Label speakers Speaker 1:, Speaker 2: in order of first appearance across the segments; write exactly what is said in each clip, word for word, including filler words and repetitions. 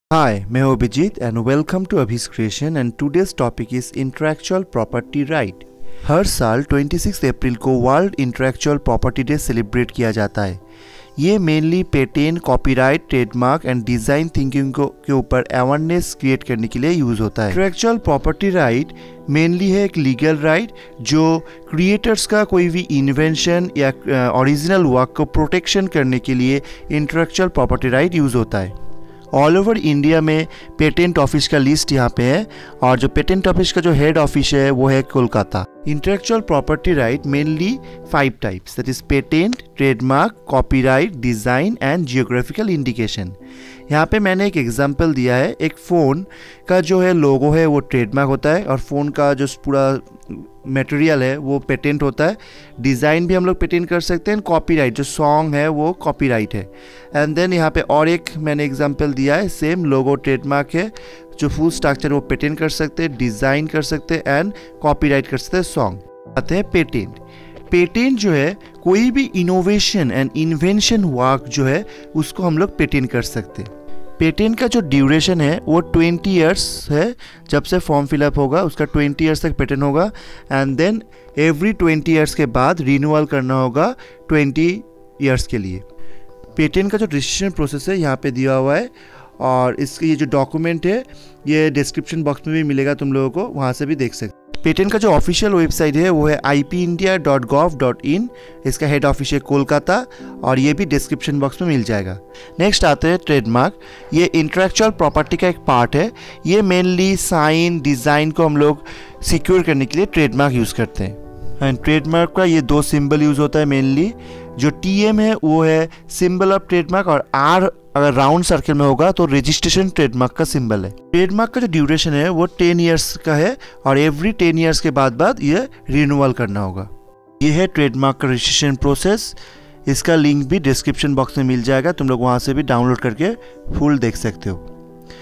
Speaker 1: Hi, मैं हूँ Abhijit and welcome to Abhi's Creation and today's topic is intellectual property right. हर साल छब्बीस अप्रैल को world intellectual property day celebrate किया जाता है। ये mainly patent, copyright, trademark and design thinking को के ऊपर अवेयरनेस क्रिएट करने के लिए यूज़ होता है। इंटेलेक्चुअल प्रॉपर्टी राइट मेनली है एक लीगल राइट जो क्रिएटर्स का कोई भी इन्वेंशन या ओरिजिनल वर्क को प्रोटेक्शन करने के लिए इंटेलेक्चुअल प्रॉपर्टी राइट यूज़ होता है। ऑल ओवर इंडिया में पेटेंट ऑफिस का लिस्ट यहाँ पे है और जो पेटेंट ऑफिस का जो हेड ऑफिस है वो है Kolkata. Intellectual property right mainly five types, that is patent, trademark, copyright, design and geographical indication. यहाँ पे मैंने एक एग्जांपल दिया है। एक फ़ोन का जो है लोगो है वो ट्रेडमार्क होता है और फ़ोन का जो पूरा मटेरियल है वो पेटेंट होता है। डिज़ाइन भी हम लोग पेटेंट कर सकते हैं। कॉपीराइट जो सॉन्ग है वो कॉपीराइट है। एंड देन यहाँ पे और एक मैंने एग्जांपल दिया है, सेम लोगो ट्रेडमार्क है। जो फुल स्ट्रक्चर वो पेटेंट कर सकते हैं, डिज़ाइन कर सकते हैं एंड कॉपीराइट कर सकते हैं सॉन्ग। आते हैं पेटेंट। पेटेंट जो है कोई भी इनोवेशन एंड इन्वेंशन वर्क जो है उसको हम लोग पेटेंट कर सकते हैं। पेटेंट का जो ड्यूरेशन है वो ट्वेंटी इयर्स है। जब से फॉर्म फिलअप होगा उसका ट्वेंटी इयर्स तक पेटेंट होगा and then every twenty years के बाद रिन्यूअल करना होगा ट्वेंटी इयर्स के लिए। पेटेंट का जो रजिस्ट्रेशन प्रोसेस है यहाँ पे दिया हुआ है और इसके ये जो डॉक्यूमेंट है ये डिस्क्रिप्शन बॉक्स में भी मिलेगा, तुम लोगों को वहाँ से भी देख सकते। पेटेंट का जो ऑफिशियल वेबसाइट है वो है I P India dot gov dot in. इसका हेड ऑफिस है कोलकाता और ये भी डिस्क्रिप्शन बॉक्स में मिल जाएगा। नेक्स्ट आते हैं ट्रेडमार्क। ये इंटेलेक्चुअल प्रॉपर्टी का एक पार्ट है। ये मेनली साइन, डिज़ाइन को हम लोग सिक्योर करने के लिए ट्रेडमार्क यूज़ करते हैं। एंड ट्रेडमार्क का ये दो सिंबल यूज़ होता है मेनली। जो टी एम है वो है सिंबल ऑफ ट्रेडमार्क और आर अगर राउंड सर्कल में होगा तो रजिस्ट्रेशन ट्रेडमार्क का सिंबल है। ट्रेडमार्क का जो ड्यूरेशन है वो टेन इयर्स का है और एवरी टेन इयर्स के बाद बाद ये रिन्यूअल करना होगा। ये है ट्रेडमार्क का रजिस्ट्रेशन प्रोसेस। इसका लिंक भी डिस्क्रिप्शन बॉक्स में मिल जाएगा, तुम लोग वहाँ से भी डाउनलोड करके फुल देख सकते हो।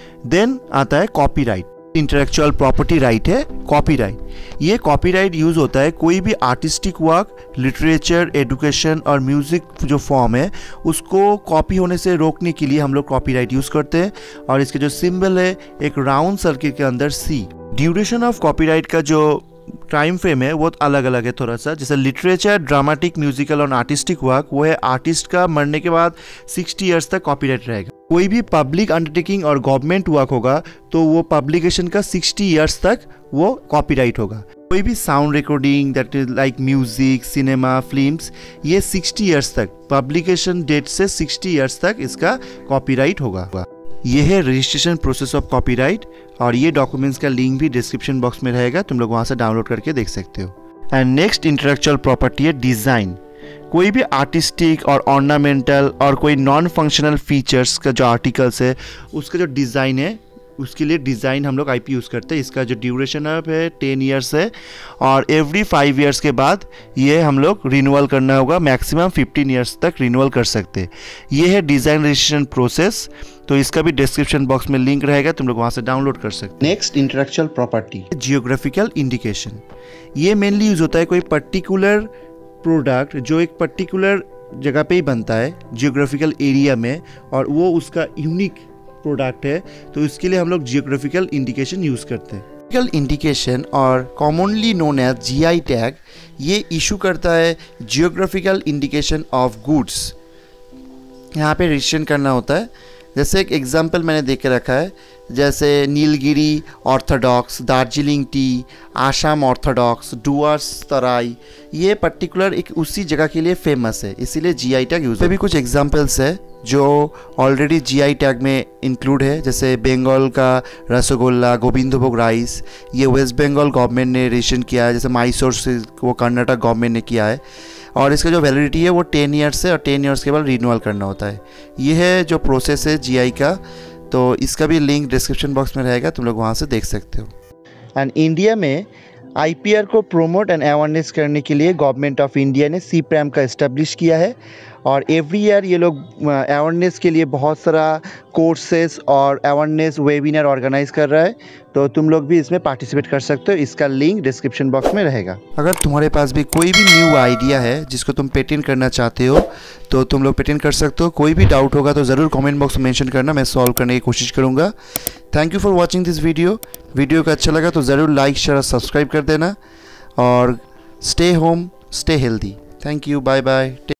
Speaker 1: देन आता है कॉपीराइट। इंटेलेक्चुअल प्रॉपर्टी राइट है कॉपीराइट। ये कॉपीराइट यूज़ होता है कोई भी आर्टिस्टिक वर्क, लिटरेचर, एजुकेशन और म्यूज़िक जो फॉर्म है उसको कॉपी होने से रोकने के लिए हम लोग कॉपीराइट यूज़ करते हैं और इसके जो सिंबल है एक राउंड सर्किल के अंदर सी। ड्यूरेशन ऑफ कॉपीराइट का जो टाइम फ्रेम है वो अलग अलग है थोड़ा सा। जैसे लिटरेचर, ड्रामेटिक, म्यूजिकल और आर्टिस्टिक वर्क वो है आर्टिस्ट का मरने के बाद सिक्सटी इयर्स तक कॉपीराइट रहेगा। कोई भी पब्लिक अंडरटेकिंग और गवर्नमेंट वर्क होगा तो वो पब्लिकेशन का सिक्सटी इयर्स तक वो कॉपीराइट होगा। कोई भी sound recording that is like music, cinema, films, ये सिक्सटी इयर्स तक पब्लिकेशन डेट से सिक्सटी इयर्स तक इसका कॉपीराइट होगा। ये है रजिस्ट्रेशन प्रोसेस ऑफ कॉपीराइट और ये डॉक्यूमेंट्स का लिंक भी डिस्क्रिप्शन बॉक्स में रहेगा, तुम लोग वहाँ से डाउनलोड करके देख सकते हो। एंड नेक्स्ट इंटेलेक्चुअल प्रॉपर्टी है डिज़ाइन। कोई भी आर्टिस्टिक और ऑर्नामेंटल और कोई नॉन फंक्शनल फीचर्स का जो आर्टिकल्स है उसका जो डिज़ाइन है उसके लिए डिज़ाइन हम लोग आई पी यूज़ करते हैं। इसका जो ड्यूरेशन है टेन इयर्स है और एवरी फाइव इयर्स के बाद ये हम लोग रिन्यूअल करना होगा। मैक्सिमम फिफ्टीन इयर्स तक रिन्यूअल कर सकते हैं। ये है डिज़ाइन रजिस्ट्रेशन प्रोसेस, तो इसका भी डिस्क्रिप्शन बॉक्स में लिंक रहेगा, तुम लोग वहाँ से डाउनलोड कर सकते हैं। Next intellectual property geographical indication. ये मेनली यूज़ होता है कोई पर्टिकुलर प्रोडक्ट जो एक पर्टिकुलर जगह पे ही बनता है जियोग्राफिकल एरिया में और वो उसका यूनिक प्रोडक्ट है, तो इसके लिए हम लोग जियोग्राफिकल इंडिकेशन यूज़ करते हैं। जियोग्राफिकल इंडिकेशन और commonly known as G I tag ये इशू करता है जियोग्राफिकल इंडिकेशन ऑफ गुड्स। यहाँ पे रजिस्ट्रेशन करना होता है। जैसे एक एग्जांपल मैंने देख के रखा है, जैसे Nilgiri orthodox, Darjeeling tea, Assam orthodox, Dooars Terai, ये पर्टिकुलर एक उसी जगह के लिए फेमस है, इसीलिए जी आई टैग यूज़ है। भी कुछ एग्जांपल्स है जो ऑलरेडी जी आई टैग में इंक्लूड है, जैसे बंगाल का रसगुल्ला, गोविंदभोग राइस, ये वेस्ट बंगाल गवर्नमेंट ने रजिस्ट्रेशन किया है। जैसे मैसूर से वो कर्नाटक गवर्नमेंट ने किया है और इसका जो वैलिडिटी है वो टेन ईयर्स है और टेन ईयर्स के बाद रिन्यूअल करना होता है। ये है जो प्रोसेस है जी आई का, तो इसका भी लिंक डिस्क्रिप्शन बॉक्स में रहेगा, तुम लोग वहाँ से देख सकते हो। एंड इंडिया में आईपीआर को प्रोमोट एंड अवेयरनेस करने के लिए गवर्नमेंट ऑफ इंडिया ने सी प्रैम का इस्टेब्लिश किया है और एवरी ईयर ये लोग अवेयरनेस के लिए बहुत सारा कोर्सेज और अवेयरनेस वेबिनार ऑर्गेनाइज कर रहा है। तो तुम लोग भी इसमें पार्टिसिपेट कर सकते हो। इसका लिंक डिस्क्रिप्शन बॉक्स में रहेगा। अगर तुम्हारे पास भी कोई भी न्यू आइडिया है जिसको तुम पेटेंट करना चाहते हो तो तुम लोग पेटेंट कर सकते हो। कोई भी डाउट होगा तो ज़रूर कमेंट बॉक्स में मेंशन करना, मैं सॉल्व करने की कोशिश करूँगा। Thank you for watching this video. Video का अच्छा लगा तो ज़रूर लाइक शेयर और सब्सक्राइब कर देना और stay home stay healthy. Thank you, bye bye.